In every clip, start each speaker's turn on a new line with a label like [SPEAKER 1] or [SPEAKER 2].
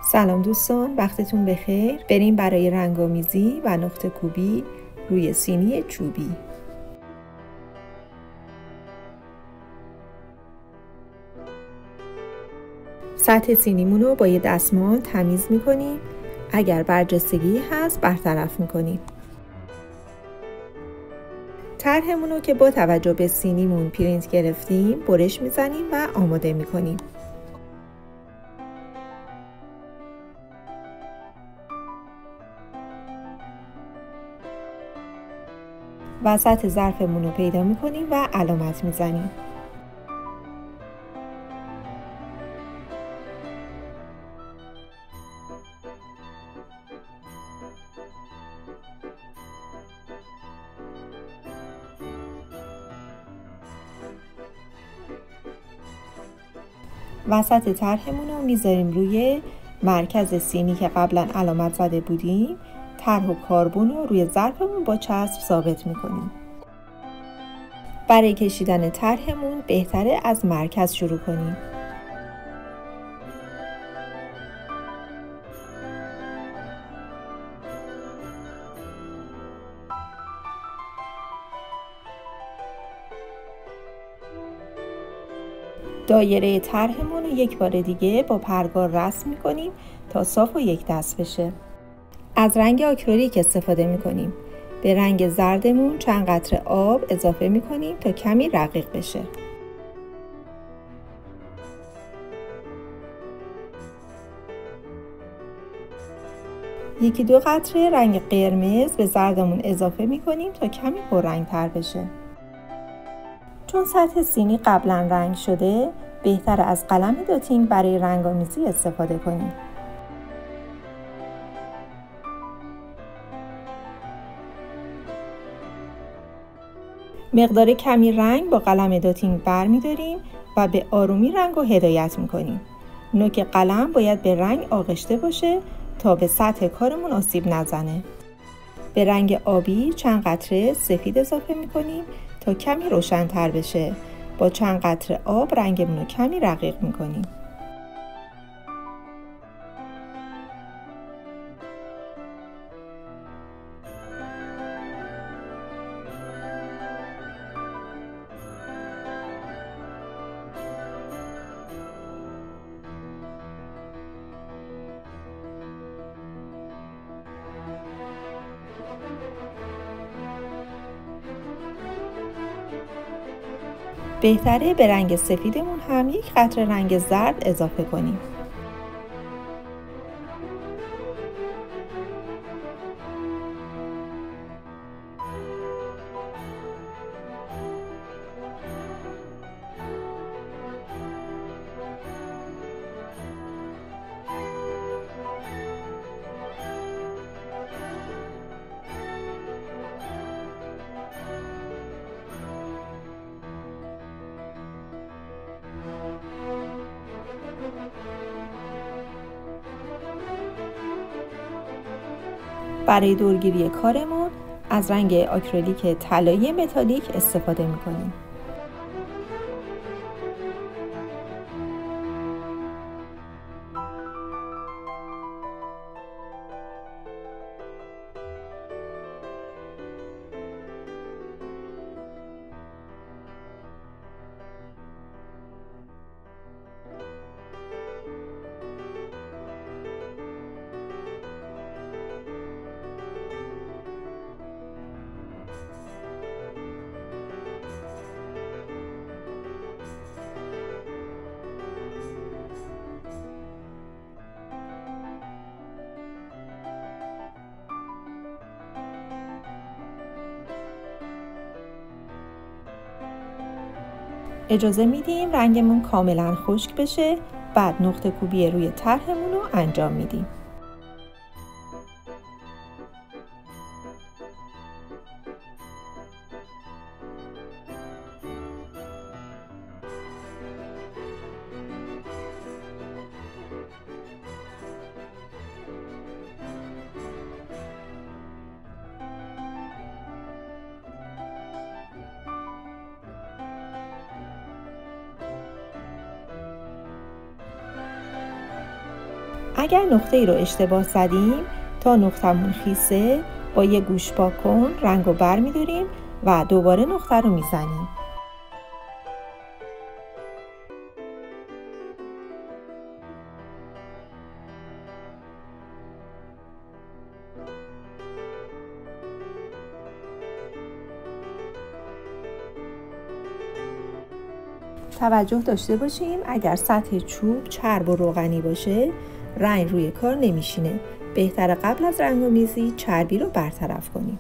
[SPEAKER 1] سلام دوستان، وقتتون بخیر. بریم برای رنگ‌آمیزی و نقطه کوبی روی سینی چوبی. سطح سینیمون رو با یه دستمال تمیز میکنیم. اگر برجستگی هست برطرف میکنیم. طرحمون رو که با توجه به سینیمون پرینت گرفتیم برش میزنیم و آماده میکنیم. وسط ظرفمون رو پیدا میکنیم و علامت میزنیم. وسط طرحمون رو میذاریم روی مرکز سینی که قبلا علامت زده بودیم. طرح و کاربن رو روی ظرفمون با چسب ثابت میکنیم. برای کشیدن طرحمون بهتره از مرکز شروع کنیم. دایره طرحمون رو یک بار دیگه با پرگار رسم میکنیم تا صاف و یک دست بشه. از رنگ آکریلیک استفاده میکنیم. به رنگ زردمون چند قطره آب اضافه میکنیم تا کمی رقیق بشه. یکی دو قطره رنگ قرمز به زردمون اضافه میکنیم تا کمی پررنگ تر بشه. چون سطح سینی قبلا رنگ شده، بهتر از قلم داتینگ برای رنگ‌آمیزی استفاده کنیم. مقدار کمی رنگ با قلم داتینگ برمی‌داریم و به آرومی رنگ رو هدایت می‌کنیم. نوک قلم باید به رنگ آغشته باشه تا به سطح کارمون آسیب نزنه. به رنگ آبی چند قطره سفید اضافه می‌کنیم تا کمی روشن‌تر بشه. با چند قطره آب رنگمون رو کمی رقیق می‌کنیم. بهتره به رنگ سفیدمون هم یک قطره رنگ زرد اضافه کنیم. برای دورگیری کارمون از رنگ آکریلیک طلایی متالیک استفاده می‌کنیم. اجازه میدیم رنگمون کاملا خشک بشه، بعد نقطه کوبی روی طرحمون رو انجام میدیم. اگر نقطه ای رو اشتباه زدیم تا نقطمون خیسه با یه گوش پاک کن رنگ رو بر می‌داریم و دوباره نقطه رو میزنیم. توجه داشته باشیم اگر سطح چوب چرب و روغنی باشه رنگ روی کار نمیشینه. بهتره قبل از رنگ‌آمیزی چربی رو برطرف کنیم.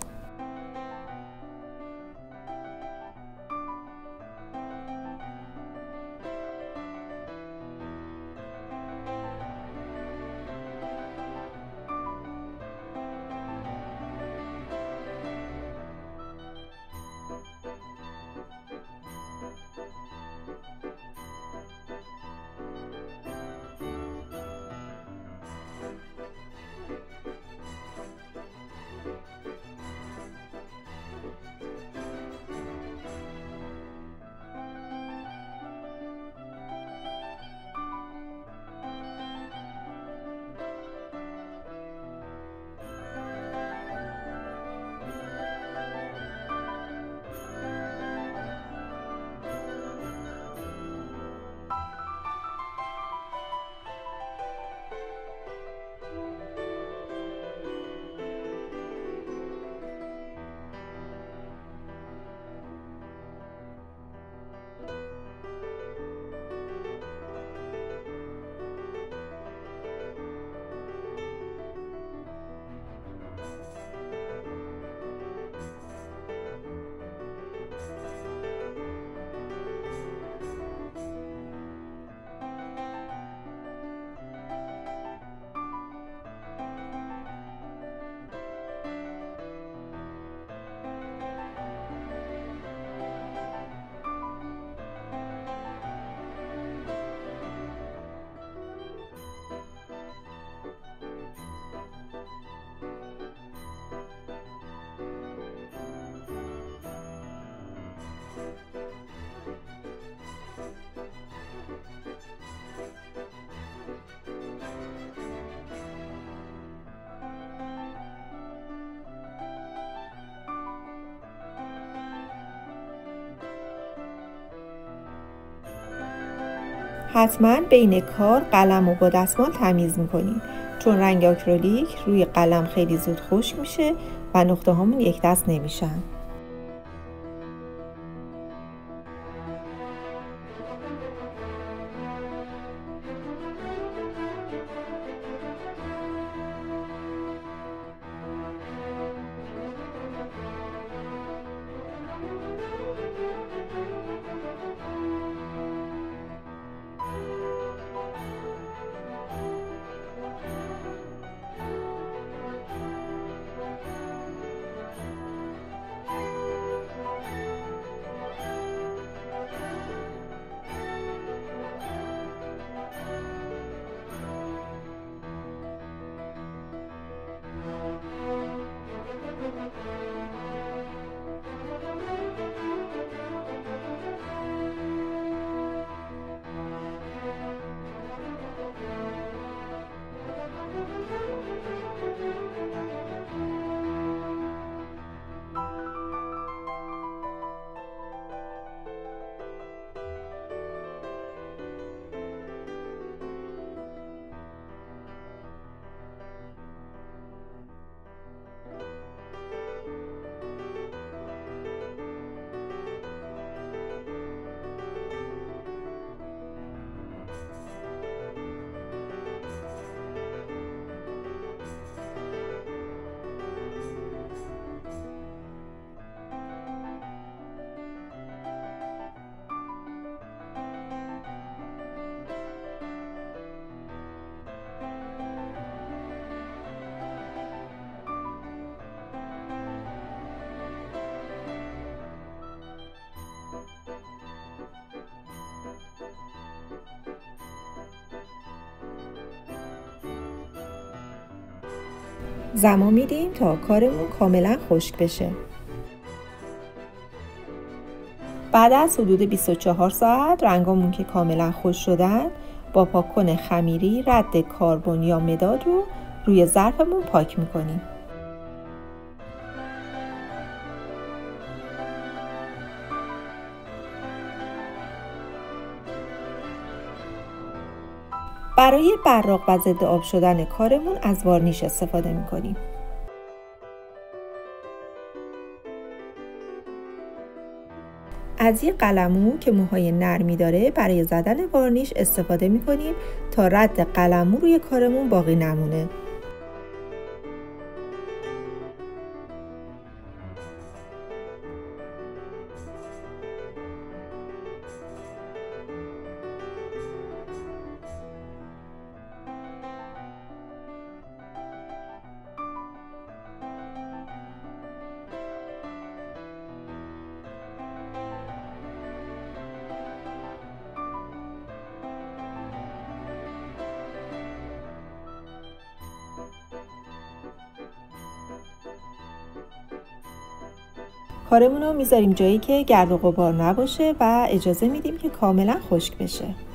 [SPEAKER 1] حتما بین کار قلم رو با دستمال تمیز میکنیم چون رنگ آکریلیک روی قلم خیلی زود خشک میشه و نقطه هامون یک دست نمیشن. زمان میدیم تا کارمون کاملا خشک بشه. بعد از حدود 24 ساعت رنگامون که کاملا خشک شدن با پاککن خمیری رد کاربن یا مداد رو روی ظرفمون پاک میکنیم. برای براق و ضد آب شدن کارمون از وارنیش استفاده میکنیم. از یک قلمو که موهای نرمی داره برای زدن وارنیش استفاده میکنیم تا رد قلمو روی کارمون باقی نمونه. کارمون رو میذاریم جایی که گرد و غبار نباشه و اجازه میدیم که کاملا خشک بشه.